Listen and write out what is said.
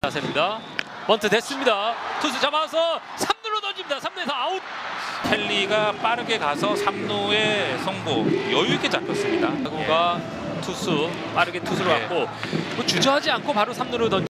자세입니다. 번트 됐습니다. 투수 잡아서 3루로 던집니다. 3루에서 아웃. 켈리가 빠르게 가서 3루에 송구 여유 있게 잡혔습니다. 타구가 투수 빠르게 투수로 예. 왔고 뭐 주저하지 않고 바로 3루로 던지.